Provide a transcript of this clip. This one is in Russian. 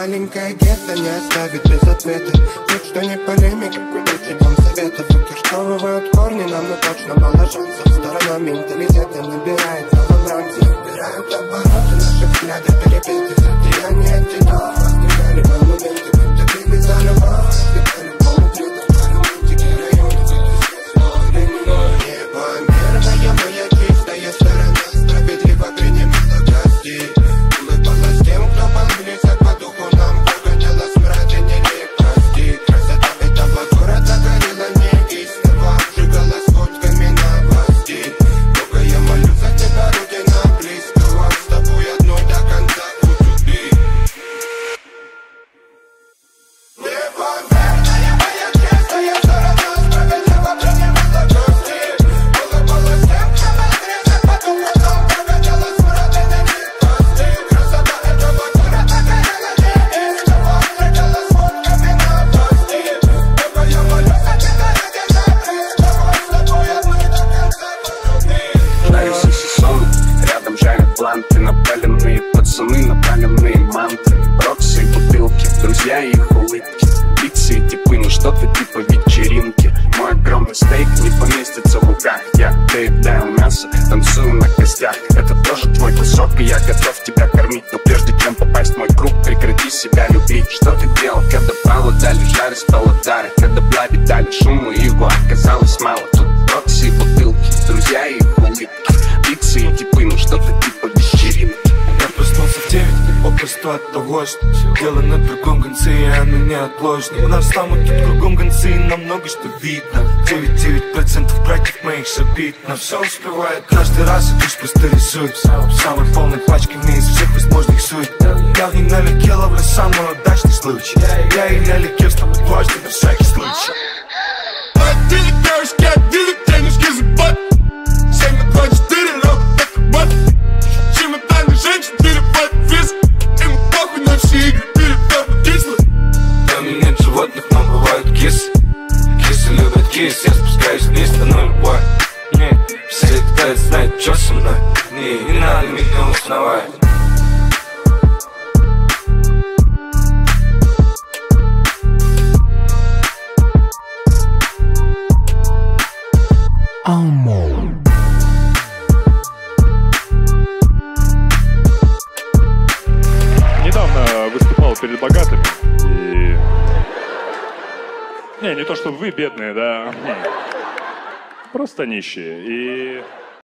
маленькое гетто не оставит без ответа. Тут что не полемика, куда идем советов. Киршовывают корни, нам но точно мало шансов. Сторона менталитета набирает новобранцев. Набирают обороты, наши взгляды перебиты. Одеяние антидот, возникали монументы. Топили за любовь, питали полутритов. Романтики районы, небо мирное, моя чистая сторона. Справедливо принимала гости. Улыбалась тем, кто помылился по духу. Нам погоняла смрад и нелепости. Красота этого города горела неистово. Обжигала фотками новостей. Бога, я молю за тебя, родина близкого. С тобой одной до конца буду ты. Небо мирное, моя чистая сторона. Справедливо принимала гости. Улыбалась тем, кто помылился по духу. Нам погоняла смрад и нелепости. Красота этого города горела неистово. Обжигала фотками новостей. Бога, я молю за тебя, родина близкого. С тобой одной до конца буду ты. Нравится сезон, рядом жарят бланты. Напаленные пацаны, напаленные мантры. Роксы и бутылки, друзья и их улыбки. Пиццы и типы, ну что-то типа вечеринки. Мой огромный стейк не поместится в руках. Я доедаю мясо, танцую на костях. Это тоже твой кусок, и я готов тебя кормить. Но прежде чем попасть в мой круг, прекрати себя любить. Что ты делал, когда пало дали жары, стало дары? Когда благи дали шуму, и его оказалось мало. Тут роксы и бутылки, друзья и их улыбки. Пиццы и типы, ну что-то типа вечеринки. Я проснулся в 9, попросту от того, что дело на другом конце, и оно неотложно. У нас там и тут кругом гонцы, и нам много что видно. 99% братьев моих шабит, но все успевает каждый раз, и лишь просто рисует. Самой полной пачками из всех возможных сует. Я в ней налегке ловлю самый удачный случай. Я и налегке с тобой дважды на всякий случай. Отдели девушки, отдели денежки за бат. 7-24, рок, так и бат. Чемоданы женщин, перепад вес. Им похуй на все игры, перепад кислый. Там нет животных, но бывают кисы. Кисы любят кис, я спускаюсь вниз, становлюсь бой. Все летают, знают, что со мной. Не надо меня узнавать. Недавно выступал перед богатыми и... Не то чтобы вы бедные, да. Просто нищие. И